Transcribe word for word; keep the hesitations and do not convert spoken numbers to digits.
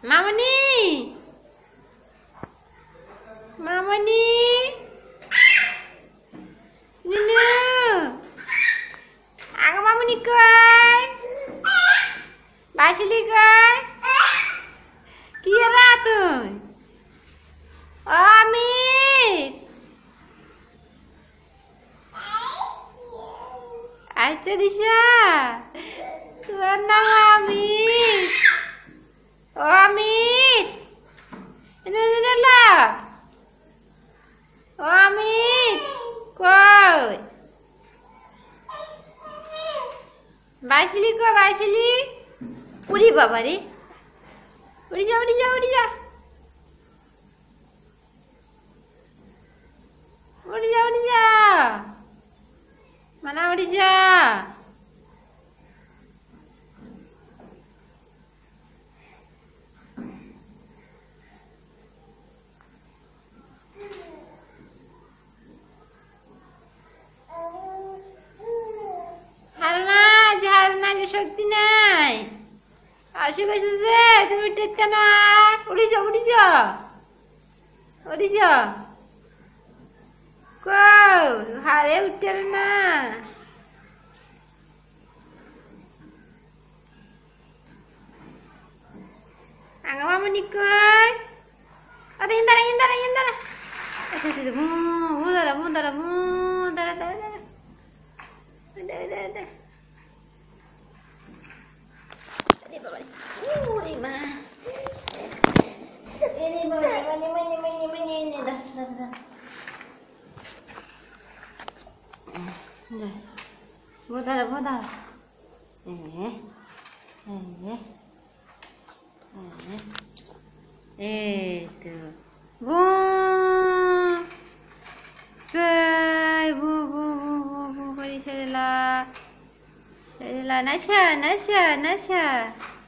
মামনি মামনি নুনু আগে মামনি কই বাসিলি কই কি রা তুই ও অমিত আইতে দিছা তোর নাম অমিত ও অমিত ও অমিত কই বাইসিলি কই বাইসিলি উড়ি বাবা রে উড়ি যা উড়ি যা উড়ি যা উড়ি যা উড়ি যা মানা উড়ি যা শক্তি নাই আসে কইছে যে তুমি টেকতে না উড়ি যাও উড়ি যাও উড়ি যাও কও হারে উঠতে না আগা মামনি কই আরে ইন্দারা ইন্দারা ইন্দারা আচ্ছা আচ্ছা ভু ভু দাঁড়া ভু দাঁড়া ভু দাঁড়া দাঁড়া দাঁড়া দাঁড়া দাঁড়া দাঁড়া Uri ma. Ini mau mani mani mani mani ini dah dah dah. Dah. Mudah mudah. Eh. Eh. Eh. Itu. Bu. Kai bu bu bu bu bu kali Sherila. Sherila Nasha Nasha Nasha.